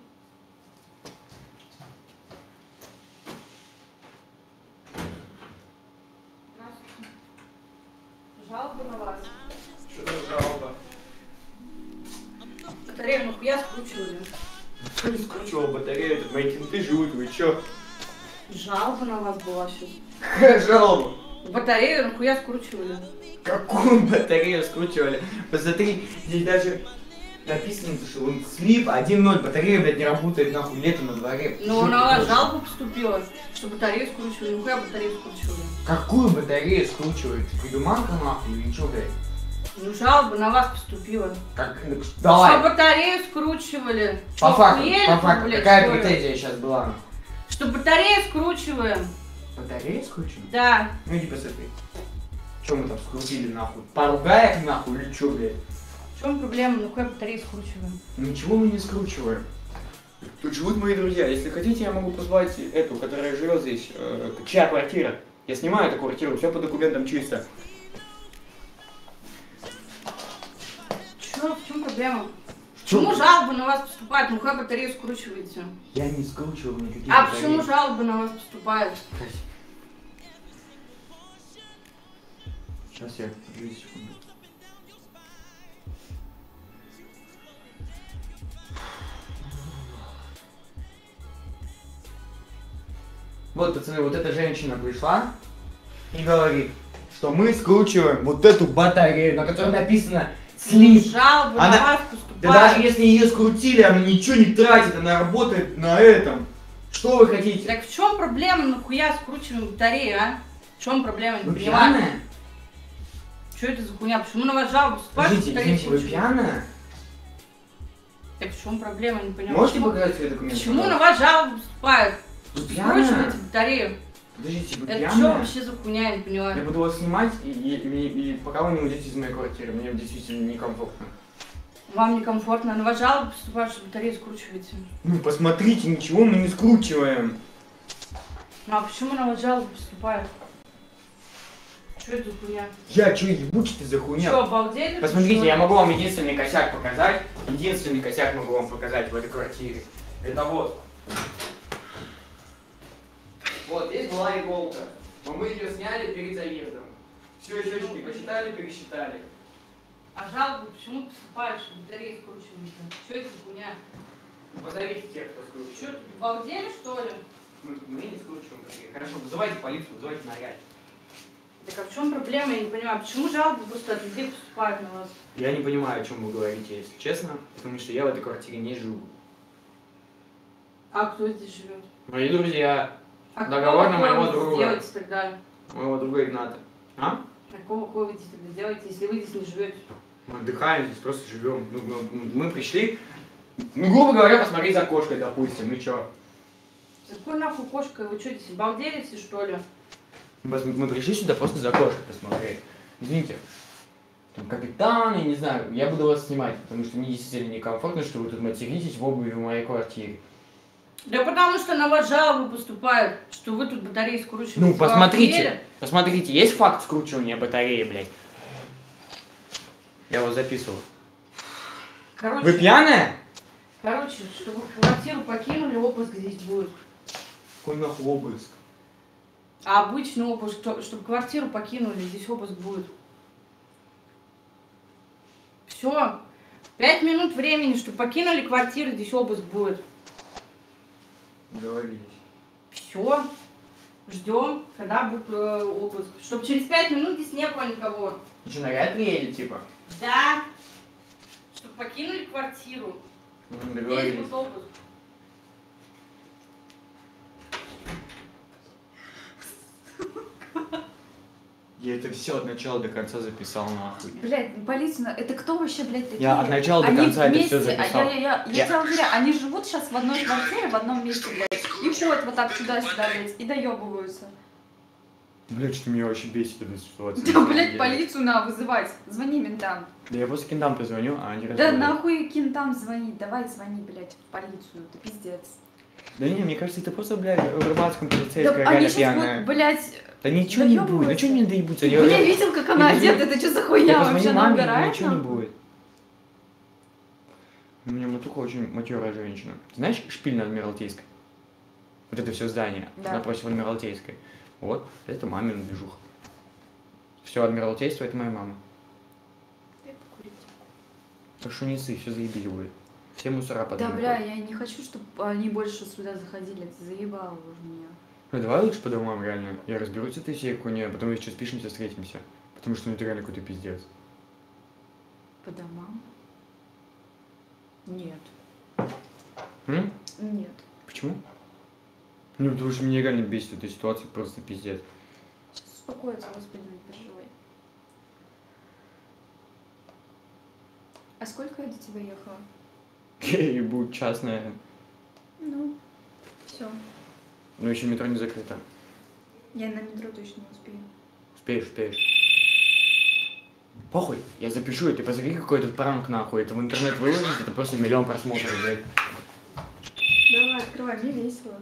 Speaker 2: Жалоба на вас.
Speaker 3: Что за жалоба?
Speaker 2: Батарею нахуя скручивали?
Speaker 3: Кто не скручивал батарею? Тут мои кенты живут, вы чё?
Speaker 2: Жалоба на вас была сейчас.
Speaker 3: Какая жалоба?
Speaker 2: Батарею нахуя скручивали?
Speaker 3: Какую батарею скручивали? Посмотри, здесь даже написано, что он слип 1.0, батарея, блядь, не работает, нахуй, лето на дворе.
Speaker 2: Ну, на вас жалоба поступила, что батарею скручивали. Нахуя батарею скручивали?
Speaker 3: Какую батарею скручивают? Придуманка нахуй или чё, блядь?
Speaker 2: Ну, жалоба на вас поступила.
Speaker 3: Как,
Speaker 2: Что
Speaker 3: давай,
Speaker 2: батарею скручивали.
Speaker 3: по
Speaker 2: Что,
Speaker 3: факту,
Speaker 2: охуели
Speaker 3: по
Speaker 2: тут,
Speaker 3: факту,
Speaker 2: блядь,
Speaker 3: какая
Speaker 2: что ли?
Speaker 3: претензия сейчас была?
Speaker 2: Что батарею скручиваем.
Speaker 3: Батарея скручена?
Speaker 2: Да.
Speaker 3: Ну иди посмотри. Чё мы там скрутили нахуй? Поругай их нахуй или чё, блядь?
Speaker 2: В чем проблема? Нахуя батарею скручиваем?
Speaker 3: Ничего мы не скручиваем. Тут живут мои друзья. Если хотите, я могу позвать эту, которая живет здесь. Чья квартира? Я снимаю эту квартиру, все по документам чисто.
Speaker 2: Чё? В чем проблема? Почему жалобы на вас поступают? Нахуя батарею скручиваете?
Speaker 3: Я не скручивал никаких
Speaker 2: А
Speaker 3: батарей.
Speaker 2: почему жалобы на вас поступают?
Speaker 3: Сейчас я, подожди секунду. Вот, пацаны, вот эта женщина пришла и говорит, что мы скручиваем вот эту батарею, на которой написано
Speaker 1: Слив.
Speaker 2: Жалобы
Speaker 1: Она-
Speaker 2: на вас
Speaker 1: Да
Speaker 2: поступают.
Speaker 1: даже если ее скрутили, она ничего не тратит, она работает на этом. Что вы хотите?
Speaker 2: Так в чем проблема, нахуя скручиваем батарею, а? В чем проблема, не
Speaker 1: Вы
Speaker 2: понимаю.
Speaker 1: пьяная?
Speaker 2: Что это за хуйня? Почему на вас жалобы поступают?
Speaker 1: Подождите,
Speaker 2: батарею
Speaker 1: извините, вы
Speaker 2: скручиваем?
Speaker 1: пьяная?
Speaker 2: Так в чем проблема, не понимаю.
Speaker 1: Можете
Speaker 2: Почему-
Speaker 1: показать свои документы?
Speaker 2: Почему на вас жалобы поступают?
Speaker 1: Вы пьяная?
Speaker 2: Скручиваете батарею.
Speaker 1: Подождите, вы
Speaker 2: Это что
Speaker 1: пьяная?
Speaker 2: вообще за хуйня, я не
Speaker 1: Я
Speaker 2: понимаю.
Speaker 1: буду вас снимать, и пока вы не уйдете из моей квартиры, мне действительно некомфортно.
Speaker 2: Вам некомфортно, на вас жалобы поступают, что батарею скручиваете.
Speaker 1: Ну, посмотрите, ничего мы не скручиваем.
Speaker 2: Ну а почему на вас жалобы поступают? Что это за хуйня?
Speaker 1: Я чё, ебучий-то за хуйня?
Speaker 2: Что, обалдели?
Speaker 1: Посмотрите,
Speaker 2: Что?
Speaker 1: я могу вам единственный косяк показать. Единственный косяк могу вам показать в этой квартире. Это вот. Вот, здесь была иголка. Но мы ее сняли перед заездом. Все, счетчики посчитали, пересчитали.
Speaker 2: А жалобы почему поступают, что батареи скручиваются? Что это за хуйня?
Speaker 1: Позовите тех, кто
Speaker 2: Что,
Speaker 1: скручивает.
Speaker 2: обалдели, что ли?
Speaker 1: Мы не скручиваем батареи. Хорошо, вызывайте полицию, вызывайте наряд.
Speaker 2: Так а в чем проблема, я не понимаю. Почему жалобы просто от людей поступают на вас?
Speaker 1: Я не понимаю, о чем вы говорите, если честно, потому что я в этой квартире не живу.
Speaker 2: А кто здесь живет?
Speaker 1: Мои друзья,
Speaker 2: А
Speaker 1: Договор на
Speaker 2: какого хуя
Speaker 1: моего
Speaker 2: вы здесь
Speaker 1: друга.
Speaker 2: делаете тогда?
Speaker 1: моего друга Игната. А?
Speaker 2: Какого хуя вы здесь тогда делаете, если вы здесь не живете?
Speaker 1: Мы отдыхаем здесь, просто живем. Мы пришли, ну, грубо говоря, посмотреть за кошкой, допустим, и чё?
Speaker 2: Какой нахуй кошка? Вы что, здесь обалдели все, что ли?
Speaker 1: Мы пришли сюда просто за кошкой посмотреть. Извините, там капитан, я не знаю, я буду вас снимать, потому что мне действительно некомфортно, что вы тут материтесь в обуви в моей квартире.
Speaker 2: Да потому что на вас жалобы поступают, что вы тут батареи скручиваете.
Speaker 1: Ну,
Speaker 2: Вы
Speaker 1: посмотрите,
Speaker 2: охуели?
Speaker 1: посмотрите, есть факт скручивания батареи, блядь? Я вас записываю.
Speaker 2: Короче,
Speaker 1: Вы пьяная?
Speaker 2: Короче, чтобы квартиру покинули, обыск здесь будет.
Speaker 1: Какой нахуй обыск?
Speaker 2: А обычный обыск, чтобы квартиру покинули, здесь обыск будет. Все. 5 минут времени, чтобы покинули квартиру, здесь обыск будет.
Speaker 1: Договорились.
Speaker 2: Все. Ждем, когда будет обыск. Чтобы через 5 минут здесь не было никого.
Speaker 1: Ты что, наряд приедет, типа?
Speaker 2: Да. Чтобы покинули квартиру. Здесь
Speaker 1: Договорились.
Speaker 2: будет обыск.
Speaker 1: Я это все от начала до конца записал нахуй.
Speaker 2: Блядь, полиция, это кто вообще, блядь, такие?
Speaker 1: Я от начала до
Speaker 2: Они
Speaker 1: конца это
Speaker 2: вместе,
Speaker 1: все записал.
Speaker 2: Я тебя уверяю, они живут сейчас в одной квартире, в одном месте, блядь, и ходят вот так туда-сюда, блядь, и доебываются.
Speaker 1: Блядь, что меня вообще бесит эта ситуация.
Speaker 2: Да, блядь, полицию надо вызывать. Звони ментам.
Speaker 1: Да я просто кентам позвоню, а они
Speaker 2: Да
Speaker 1: разговаривают.
Speaker 2: нахуй кентам звонить, давай звони, блядь, в полицию, ты пиздец.
Speaker 1: Да не, мне кажется, это просто, блядь, в рыбацком
Speaker 2: Да
Speaker 1: полицейская
Speaker 2: они
Speaker 1: реально
Speaker 2: сейчас
Speaker 1: пьяная.
Speaker 2: будут, блядь,
Speaker 1: Да ничего не будет, ну
Speaker 2: доёбываются.
Speaker 1: что мне доебутся?
Speaker 2: ты, бля, видел, как она
Speaker 1: я позвоню-
Speaker 2: одета, это что за хуйня вообще,
Speaker 1: позвоню
Speaker 2: она
Speaker 1: маме,
Speaker 2: угорает
Speaker 1: ничего не
Speaker 2: нахуй?
Speaker 1: будет. У меня матуха очень матерая женщина. Ты знаешь шпиль на Адмиралтейской? Вот это все здание,
Speaker 2: Да.
Speaker 1: напротив Адмиралтейской. Вот, это мамина движуха. Все Адмиралтейство, это моя мама. Так что не ссы, все заебись будет. Все мусора
Speaker 2: Да,
Speaker 1: подумают.
Speaker 2: бля, я не хочу, чтобы они больше сюда заходили, ты заебал уже меня.
Speaker 1: Ну, давай лучше по домам, реально. Я разберусь с этой всей хуйней, а потом еще спишемся, встретимся. Потому что ну это реально какой-то пиздец.
Speaker 2: По домам? Нет.
Speaker 1: М?
Speaker 2: Нет.
Speaker 1: Почему? Ну, потому что меня реально бесит эта ситуация, просто пиздец.
Speaker 2: Сейчас успокоиться, господи, не переживай. А сколько я до тебя ехала?
Speaker 1: И будет час, наверное.
Speaker 2: Ну, все.
Speaker 1: Но еще метро не закрыто.
Speaker 2: Я на метро точно не успею.
Speaker 1: Успеешь. Похуй, я запишу, и ты посмотри, какой этот пранк нахуй. Это в интернет выложить, это просто 1 000 000 просмотров, блядь.
Speaker 2: Давай, открывай, мне весело.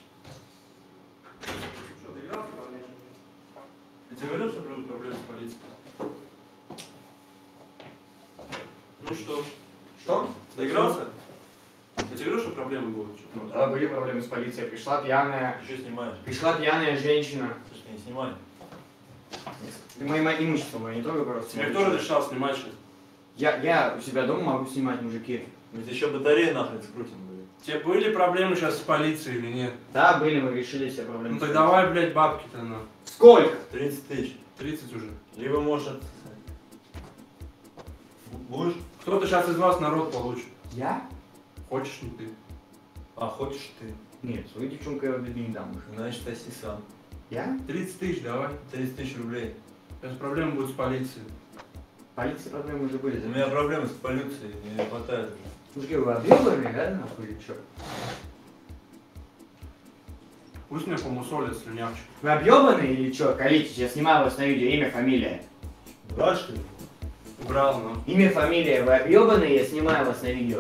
Speaker 5: Что, доигрался, конечно? Я тебе говорил, что будут проблемы с полицией? Ну что,
Speaker 1: Что?
Speaker 5: доигрался? Я тебе говорил, что проблемы будут? Что,
Speaker 1: Да, были проблемы с полицией. Пришла пьяная женщина.
Speaker 4: Слушай, не снимай.
Speaker 1: Ты мои имущество мое не трогай, пожалуйста.
Speaker 5: Тебе кто разрешал снимать сейчас?
Speaker 1: Я у себя дома могу снимать, мужики.
Speaker 4: Ведь еще батареи нахрен скрутим, блядь.
Speaker 5: Тебе были проблемы сейчас с полицией или нет?
Speaker 1: Да, были, мы решили все проблемы.
Speaker 5: Ну так давай, блядь, бабки-то на.
Speaker 1: Сколько?
Speaker 4: 30 тысяч.
Speaker 5: 30 уже.
Speaker 4: Либо может... Будешь?
Speaker 5: Кто-то сейчас из вас народ получит.
Speaker 3: Я?
Speaker 5: Хочешь ли ты?
Speaker 4: А хочешь ты?
Speaker 3: Нет, свою девчонку я в обиду не дам уже.
Speaker 4: Значит, соси сам.
Speaker 3: Я?
Speaker 5: 30 тысяч давай.
Speaker 4: 30 тысяч рублей.
Speaker 5: Сейчас проблема будет с полицией.
Speaker 3: Полиции проблемы уже были.
Speaker 4: У меня проблемы с полицией, мне не хватает.
Speaker 3: Мужики, вы объебанные, да, нахуй, или чё?
Speaker 5: Пусть меня помусолят, слюнявчик.
Speaker 3: Вы объебанные или чё? Колитесь, я снимаю вас на видео, имя, фамилия.
Speaker 4: Брат, что ли?
Speaker 5: Убрал, но.
Speaker 3: Имя, фамилия, вы объебанные, я снимаю вас на видео.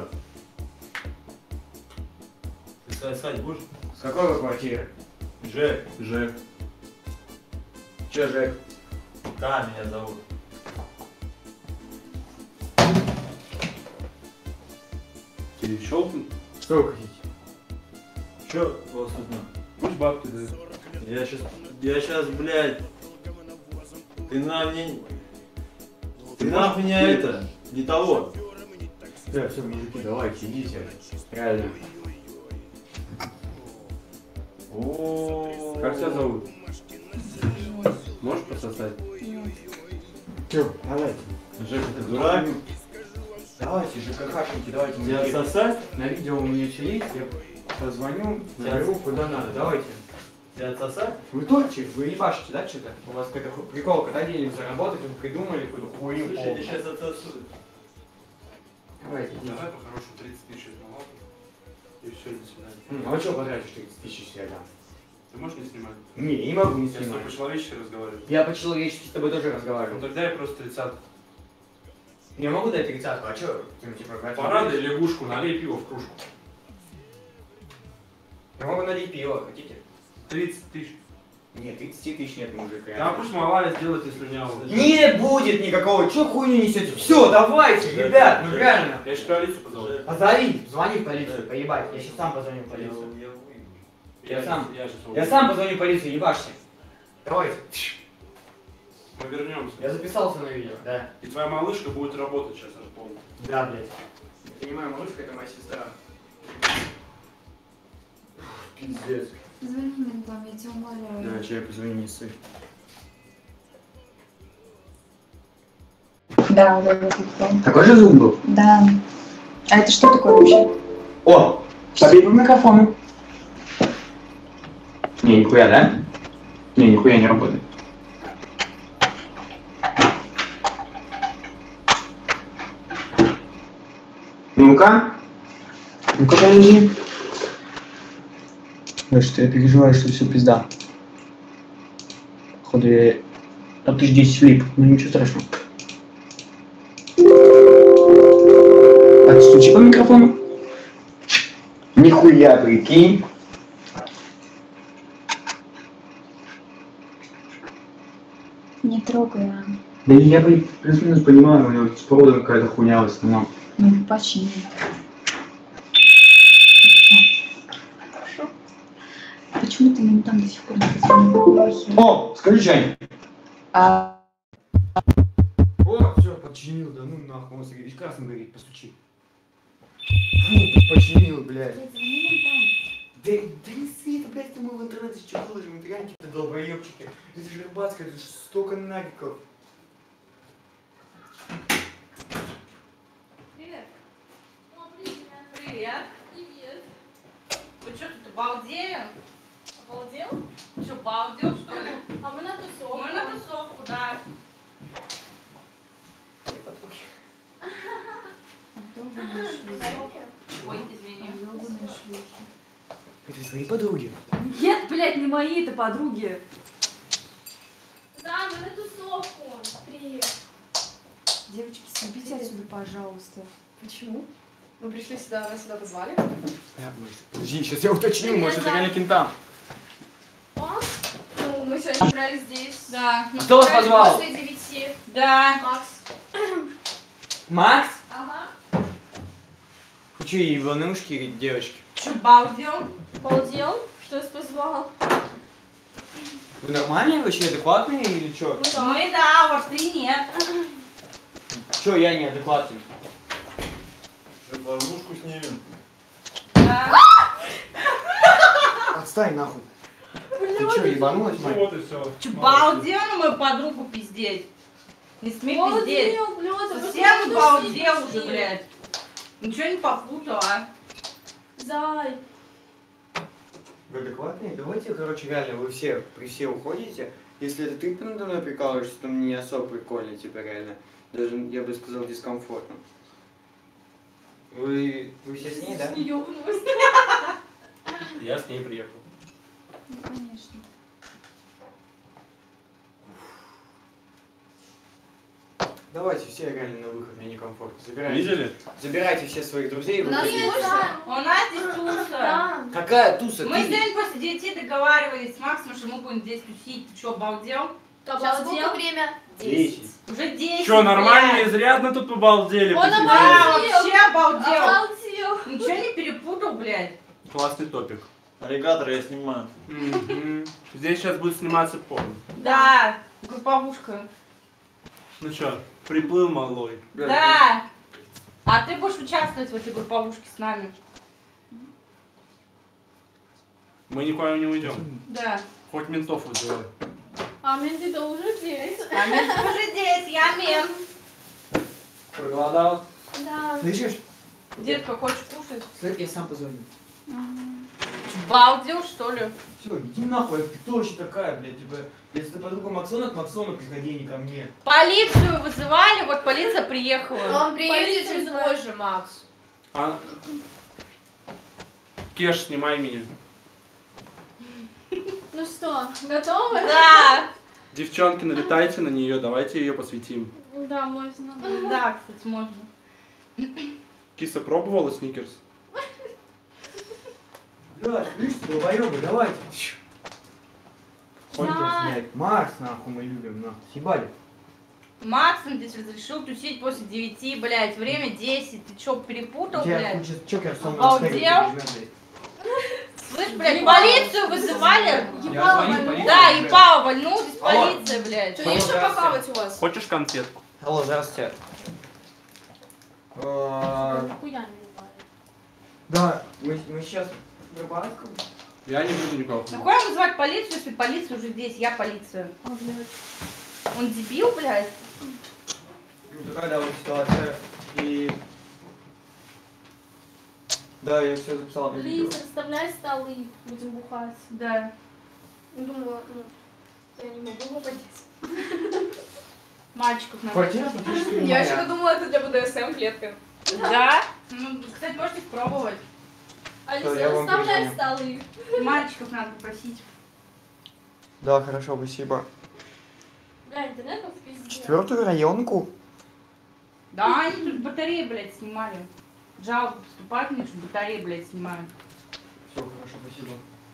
Speaker 4: Ты сосать будешь?
Speaker 3: С какой вы квартиры?
Speaker 4: Жек.
Speaker 5: Жек.
Speaker 3: Чё, Жек?
Speaker 4: Ка меня зовут.
Speaker 5: Ты щелкнул?
Speaker 3: Что вы хотите?
Speaker 4: Чё вас тут?
Speaker 5: Пусть бабки дают.
Speaker 4: Я сейчас, блядь. Ты нахуй меня это, не того.
Speaker 3: Да, все, мужики, давайте, идите. Реально.
Speaker 4: О.
Speaker 5: Как тебя зовут? Можешь пососать?
Speaker 3: Чё, давайте.
Speaker 4: Жека, ты дурак?
Speaker 3: Давайте, ЖКХшники, давайте.
Speaker 4: Тебя
Speaker 3: мужики.
Speaker 4: отсосать?
Speaker 3: На видео у меня все есть, я позвоню, наберу куда надо, давайте.
Speaker 4: Тебя отсосать?
Speaker 3: Вы точите, вы ебашите, да, что-то? У вас какая-то прикол, когда денег заработать, вы придумали какую-то хуйню.
Speaker 4: Слушай, я сейчас отсосу.
Speaker 3: Давайте, идите.
Speaker 5: Давай по-хорошему 30 тысяч на лапу. И все, до свидания.
Speaker 3: А вы что потратишь 30 тысяч себе дам?
Speaker 5: Ты можешь не снимать?
Speaker 3: Не, я не могу не
Speaker 5: Я с тобой
Speaker 3: снимать.
Speaker 5: по-человечески разговариваю.
Speaker 3: Я по-человечески с тобой тоже
Speaker 5: Ну
Speaker 3: разговариваю.
Speaker 5: тогда я просто 30.
Speaker 3: Я могу дать 30, а что? Типа,
Speaker 5: Порадуй лягушку, налей пиво в кружку.
Speaker 3: Я могу налить пиво, хотите?
Speaker 5: 30 тысяч.
Speaker 3: Нет, 30 тысяч нет, мужик.
Speaker 5: Да пусть малая сделает и слюнявую.
Speaker 3: Не будет никакого, что хуйню несете? Все, давайте, ребят, ну реально.
Speaker 5: Я сейчас полицию позову.
Speaker 3: Позови, звони в полицию, поебать. Я сейчас сам позвоню в полицию. Я сам. Я сам позвоню в полицию, ебашься. Давайте.
Speaker 5: Мы вернемся.
Speaker 3: Я записался на видео, да.
Speaker 5: И твоя малышка будет работать сейчас, аж помню.
Speaker 3: Да, блядь. Я понимаю, малышка это моя сестра. Пиздец.
Speaker 2: Звони ментам, я тебя умоляю.
Speaker 3: Да, человек, позвони, не ссы.
Speaker 6: Да, да.
Speaker 3: Такой же звук был?
Speaker 6: Да. А это что такое вообще?
Speaker 3: О, побей по микрофону. Не, нихуя, да? Не, нихуя не работает. Ну-ка. Ну-ка, подожди. Да что я переживаю, что все пизда. Походу я... А ты здесь слип, ну ничего страшного. Отстучи по микрофону. Нихуя, прикинь.
Speaker 6: Не трогай, а.
Speaker 3: Да я плюс-минус понимаю, у него с проводом какая-то хуйня в основном.
Speaker 6: Ну, почини. Почему ты ментам до сих пор не позвонил?
Speaker 3: О, скажи, Жень.
Speaker 6: А
Speaker 3: О, все, починил, да ну нахуй, он видишь, красным горит, постучи. Фу, починил, блядь. Да не ссы, это, блядь, мы в интернете что выложим, это реально какие-то долбоебчики. Это же рыбацкая, это же столько нагиков.
Speaker 7: Привет. О, привет. Привет. Привет. Вы что тут обалдели? Обалдел? Что, балдел, что ли? А мы на тусовку. Мы на тусовку, да.
Speaker 6: долбаные шлюхи.
Speaker 7: Ой, извини.
Speaker 6: Долбаные шлюхи.
Speaker 3: Это твои подруги?
Speaker 2: Нет, блядь, не мои это подруги.
Speaker 7: Да, мы на тусовку. Привет.
Speaker 2: Девочки, съебите отсюда, пожалуйста.
Speaker 8: Почему? Мы пришли сюда, нас сюда позвали.
Speaker 3: Подожди, сейчас я уточню,
Speaker 7: Привет,
Speaker 3: может это
Speaker 7: да.
Speaker 3: реально кентам.
Speaker 8: Ну, мы сегодня собрались здесь.
Speaker 7: Да.
Speaker 3: А кто вас позвал?
Speaker 8: После 9.
Speaker 7: Да.
Speaker 8: Макс.
Speaker 3: Макс?
Speaker 7: Ага.
Speaker 3: Вы что, ебанушки или девочки?
Speaker 7: Что, балдел?
Speaker 8: Балдел? Что нас позвал?
Speaker 3: Вы нормальные вообще, адекватные или что?
Speaker 7: Мы да, вот ты нет.
Speaker 3: Что я неадекватный?
Speaker 4: Порнушку снимем.
Speaker 7: Да.
Speaker 3: Отстань нахуй. Ты что, ебанулась, мать?
Speaker 5: Вот и все.
Speaker 7: Что, балдел, мы подругу пиздеть? Не смей пиздеть.
Speaker 8: Обалдел, блядь, а
Speaker 7: Совсем
Speaker 8: вы
Speaker 7: обалдел
Speaker 8: что,
Speaker 7: уже,
Speaker 8: сидите?
Speaker 7: блядь. Ничего не попутал, а?
Speaker 8: Зай.
Speaker 3: Вы адекватные? Давайте, короче, реально, вы все уходите. Если это ты надо мной прикалываешься, то мне не особо прикольно, типа, реально. Даже, я бы сказал, дискомфортно. Вы все с ней, да?
Speaker 8: Ёбнулась.
Speaker 5: Я с ней приехал.
Speaker 2: Ну, конечно.
Speaker 3: Давайте все реально на выход, мне некомфортно.
Speaker 5: Видели?
Speaker 3: Забирайте все своих друзей. и
Speaker 7: У нас
Speaker 3: выходите.
Speaker 7: есть у нас здесь туса.
Speaker 8: Да.
Speaker 3: Какая туса?
Speaker 7: Мы
Speaker 3: Ты-
Speaker 7: сегодня после 9 договаривались с Максом, что мы будем здесь тусить. Ты что, обалдел?
Speaker 8: Сейчас сколько время?
Speaker 3: 10.
Speaker 7: Уже 10.
Speaker 5: Что, нормально,
Speaker 7: блядь.
Speaker 5: изрядно тут побалдели,
Speaker 8: Он
Speaker 5: посидели.
Speaker 7: Да, вообще обалдел.
Speaker 8: Обалдел.
Speaker 7: Ничего не перепутал, блядь.
Speaker 5: Классный топик.
Speaker 4: Аллигатор я снимаю.
Speaker 5: Здесь сейчас будет сниматься порно.
Speaker 7: Да, групповушка.
Speaker 5: Ну что, приплыл малой.
Speaker 7: Да. А ты будешь участвовать в этой групповушке с нами?
Speaker 5: Мы никуда не уйдем.
Speaker 7: Да.
Speaker 5: Хоть ментов вызывай.
Speaker 8: А менты-то уже здесь.
Speaker 7: А мент уже здесь, я мент.
Speaker 3: Проголодал?
Speaker 8: Да.
Speaker 3: Слышишь?
Speaker 7: Детка, хочешь кушать?
Speaker 3: Слышь, я сам позвоню.
Speaker 7: Балдел, что ли?
Speaker 3: Все, иди нахуй, ты кто вообще такая, блядь, типа, если ты подруга Максона, к Максону приходи, не ко мне.
Speaker 7: Полицию вызывали, вот полиция приехала.
Speaker 8: Он приедет чуть позже, Макс.
Speaker 5: А... Кеш, снимай меня.
Speaker 8: Ну что, готовы?
Speaker 7: Да.
Speaker 5: Девчонки, налетайте на нее, давайте ее посвятим.
Speaker 8: Да, можно.
Speaker 7: Да, кстати, можно.
Speaker 5: Киса пробовала сникерс?
Speaker 3: Да, слышь, долбоёбы, давайте.
Speaker 8: Да.
Speaker 3: Снять. Марс, нахуй, мы любим, нахуй. Съебали.
Speaker 7: Максим здесь разрешил тусить после 9, блядь, время 10. Ты чё, перепутал,
Speaker 3: Я
Speaker 7: блядь?
Speaker 3: куча чокер со мной
Speaker 7: Обалдел?
Speaker 3: стоит, блядь.
Speaker 7: Слышь, блядь, полицию вызывали?
Speaker 8: Ебало
Speaker 3: звоню
Speaker 8: вольнулась.
Speaker 3: полиции.
Speaker 7: Да, ебало вольнулась,
Speaker 3: Алло.
Speaker 7: полиция, блядь.
Speaker 8: Что, есть что похавать у вас?
Speaker 5: Хочешь конфетку?
Speaker 3: Алло, здравствуйте.
Speaker 8: Хуя не ебали.
Speaker 3: Да, мы сейчас в Рыбацком.
Speaker 5: Я не буду никого.
Speaker 7: Нахуя вызывать полицию, если полиция уже здесь? Я полиция.
Speaker 8: А, блядь.
Speaker 7: Он дебил, блядь?
Speaker 3: Ну, такая, да, вот ситуация. И... Да, я все записал на видео.
Speaker 8: Лиз, расставляй столы, будем бухать.
Speaker 7: Да.
Speaker 8: Думала, я не могу обойти.
Speaker 7: Мальчиков надо.
Speaker 3: Квартира практически не
Speaker 8: Я
Speaker 3: моя.
Speaker 8: еще думала, это для БДСМ клетка.
Speaker 7: Да? Ну, кстати, можете попробовать.
Speaker 8: Алиса,
Speaker 3: я вам
Speaker 8: расставляй
Speaker 3: перезвоню.
Speaker 8: столы.
Speaker 7: Мальчиков надо попросить.
Speaker 3: Да, хорошо, спасибо.
Speaker 8: Бля, интернет в пизде.
Speaker 3: 4-ю районку?
Speaker 7: Да, они тут батареи, блядь, снимали. Жалобы поступают, мне, что батареи, блядь, снимают.
Speaker 3: Все, хорошо, спасибо.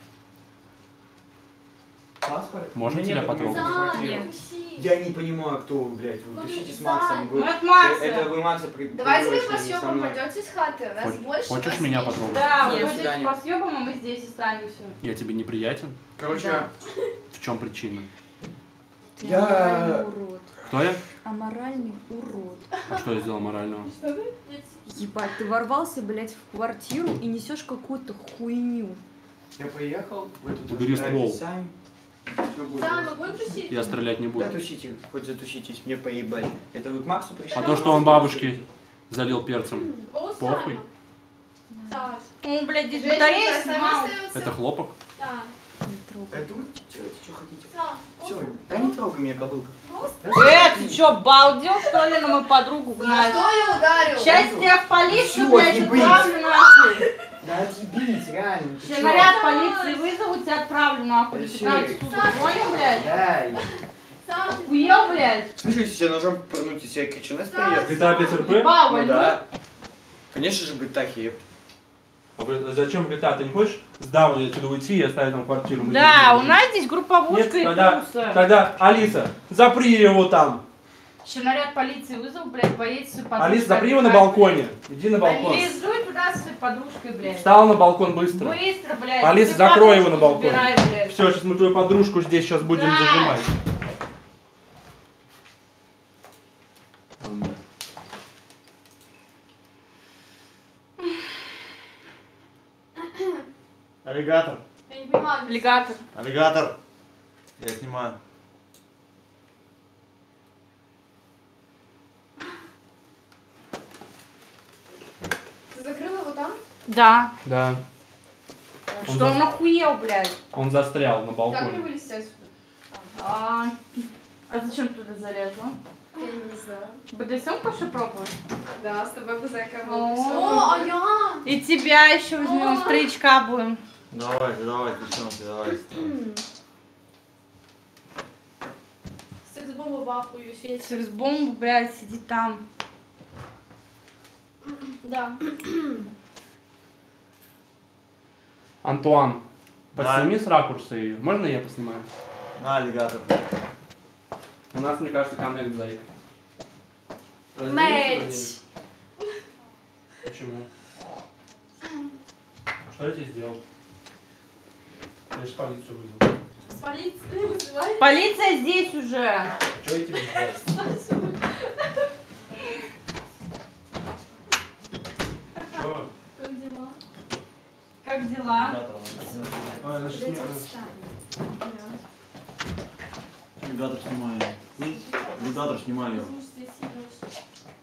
Speaker 3: Паспорт?
Speaker 5: Можно
Speaker 3: У меня
Speaker 5: тебя
Speaker 3: нет документов на
Speaker 8: Зай,
Speaker 3: квартиру.
Speaker 8: тусить.
Speaker 3: Я не понимаю, кто вы, блядь. Вы
Speaker 8: Ну,
Speaker 3: тусите с
Speaker 8: Зай.
Speaker 3: Максом. Вы...
Speaker 7: Ну, это Макса.
Speaker 3: Это вы Макса
Speaker 6: Давайте вы
Speaker 3: придурочные,
Speaker 6: по
Speaker 3: не со
Speaker 6: съебам
Speaker 3: мной.
Speaker 6: пойдете с хаты, у нас больше.
Speaker 5: Хочешь
Speaker 6: вас
Speaker 5: меня
Speaker 6: есть.
Speaker 5: потрогать?
Speaker 7: Да,
Speaker 3: Нет,
Speaker 7: вы
Speaker 3: до свидания.
Speaker 7: будете по съебам, а мы здесь останемся.
Speaker 5: Я тебе неприятен?
Speaker 3: Короче,
Speaker 7: Да.
Speaker 5: В чем причина?
Speaker 2: Ты
Speaker 3: Я-
Speaker 2: аморальный урод.
Speaker 5: Кто я?
Speaker 2: Аморальный урод.
Speaker 5: А что я сделал морального?
Speaker 2: Ебать, ты ворвался, блядь, в квартиру и несешь какую-то хуйню.
Speaker 3: я поехал, вы тут
Speaker 5: Убери
Speaker 3: разбирайтесь
Speaker 5: ствол.
Speaker 3: сами. Всё будет.
Speaker 8: Да, мы будем тусить?
Speaker 5: Я стрелять не буду.
Speaker 3: Да тусите, хоть затуситесь, мне поебать. Это вы к Максу пришли?
Speaker 5: А то, что он бабушки залил перцем,
Speaker 8: О,
Speaker 5: похуй.
Speaker 8: Саш,
Speaker 7: Ну, блядь, здесь
Speaker 6: Женщина
Speaker 7: батареи
Speaker 6: сама
Speaker 7: снимал.
Speaker 6: остается.
Speaker 5: это хлопок?
Speaker 8: да.
Speaker 2: Не трогай.
Speaker 3: Это вы делаете, что хотите.
Speaker 8: Саш,
Speaker 3: Все, да не трогай меня, кобылка.
Speaker 7: Ты чё, балдел, что ли, на мою подругу
Speaker 6: За
Speaker 7: гнать?
Speaker 6: что я ударил?
Speaker 7: Сейчас тебя в полицию,
Speaker 3: Всё,
Speaker 7: блядь,
Speaker 3: не быть.
Speaker 7: отправлю нахуй.
Speaker 3: Да отъебись, реально. ты
Speaker 7: Сейчас
Speaker 3: чё?
Speaker 7: наряд полиции вызовут, тебя отправлю нахуй.
Speaker 3: Да
Speaker 7: Ты
Speaker 3: всё.
Speaker 7: 15 суток, понял, блядь?
Speaker 3: Дай.
Speaker 8: Саш,
Speaker 7: Хуел, блядь?
Speaker 3: Слышишь, если тебя ножом пырнуть, если я кричу, нас приедет.
Speaker 5: GTA 5 РП?
Speaker 7: Ебал,
Speaker 3: Ну
Speaker 7: вольну.
Speaker 3: да. Конечно же, бытахи.
Speaker 5: Зачем GTA? Ты не хочешь с Давой отсюда уйти и оставить там квартиру? Мы
Speaker 7: Да,
Speaker 5: здесь
Speaker 7: у
Speaker 5: будем.
Speaker 7: нас здесь групповушка
Speaker 5: Нет,
Speaker 7: и
Speaker 5: тогда,
Speaker 7: туса.
Speaker 5: тогда, Алиса, запри его там.
Speaker 7: Еще наряд полиции вызову, блядь, поедет с своей подружкой.
Speaker 5: Алиса, запри его на балконе. Иди на балкон.
Speaker 7: Лизуй туда со своей подружкой, блядь.
Speaker 5: Встал на балкон быстро.
Speaker 7: Быстро, блядь.
Speaker 5: Алиса,
Speaker 7: Ты
Speaker 5: закрой его
Speaker 7: подружку
Speaker 5: на балконе.
Speaker 7: забирай, блядь.
Speaker 5: Все, сейчас мы твою подружку здесь сейчас будем
Speaker 7: Да.
Speaker 5: зажимать.
Speaker 4: Аллигатор.
Speaker 8: я не понимаю.
Speaker 7: Аллигатор.
Speaker 4: Аллигатор. Я снимаю.
Speaker 7: Да.
Speaker 9: Да.
Speaker 7: Что он охуел, блядь?
Speaker 9: Он застрял на
Speaker 8: Как мне
Speaker 9: балконе.
Speaker 8: вылезти отсюда?
Speaker 7: А зачем ты туда залезла?
Speaker 8: Я не знаю.
Speaker 7: БДСМ пошли пробовать?
Speaker 8: Да, с тобой бы зайка
Speaker 7: О,
Speaker 8: а я!
Speaker 7: И тебя еще возьмем, старичка будем.
Speaker 4: Давайте, девчонки, давайте.
Speaker 8: Секс-бомба в ахуе, Федь.
Speaker 7: Секс-бомбу, блядь, сиди там.
Speaker 8: Да.
Speaker 9: Антуан,
Speaker 4: Да.
Speaker 9: подсними с ракурса ее. Можно я поснимаю?
Speaker 4: На, аллигатор.
Speaker 9: У нас, мне кажется, коннект заик.
Speaker 8: Мэтч!
Speaker 9: Почему?
Speaker 5: Что я тебе сделал? Я же полицию вызвал.
Speaker 8: С полицией вызывай.
Speaker 7: Полиция здесь уже.
Speaker 5: Что я тебе сделал? Что?
Speaker 8: Как дела?
Speaker 7: Как дела?
Speaker 5: А, значит,
Speaker 8: Дайте
Speaker 5: не-
Speaker 8: встань.
Speaker 4: Аллигатор снимаю. Аллигатор снимаю.
Speaker 8: Потому что ты съебёшь.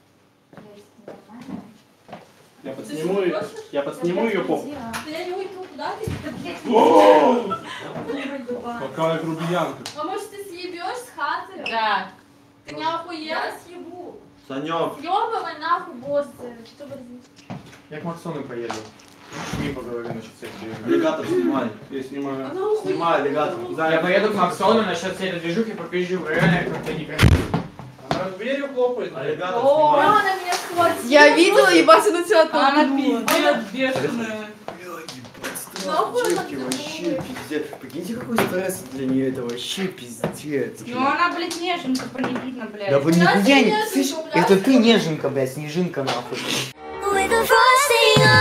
Speaker 9: Я подсниму ее попу.
Speaker 8: Да я не уйду, куда ты? Да, блядь,
Speaker 5: О!
Speaker 8: ебать.
Speaker 5: Какая грубиянка.
Speaker 8: А может ты съебешь с хаты?
Speaker 7: Да.
Speaker 8: Ты не охуела? Я съебу.
Speaker 4: Санек.
Speaker 8: Ёбывай нахуй, боссы. Что борзишь?
Speaker 1: Я к Максону поеду. Не поговорю насчет всех движухи.
Speaker 4: Аллигатор снимай.
Speaker 9: Я снимаю.
Speaker 8: Она охуела.
Speaker 4: Снимай, аллигатор.
Speaker 1: Я поеду к Максону насчет всей этой движухи, попизжу, реально как-то некрасиво.
Speaker 5: Она дверью хлопает.
Speaker 4: Аллигатор
Speaker 8: О,
Speaker 4: снимай.
Speaker 8: она меня схватила.
Speaker 10: Я видела, ебать, она тебя
Speaker 7: Она
Speaker 10: толкнула.
Speaker 7: пиздец бешеная.
Speaker 8: Нахуй она
Speaker 4: Девки, вообще пиздец. Прикиньте, какой стресс для нее, это вообще пиздец.
Speaker 7: Ну она, блядь, неженка, по ней видно, блядь.
Speaker 1: Да вы
Speaker 8: Я
Speaker 1: нихуя не...
Speaker 8: неженка,
Speaker 1: Слышь,
Speaker 8: блядь.
Speaker 1: это ты неженка, блядь, снежинка нахуй.
Speaker 11: With the frosting on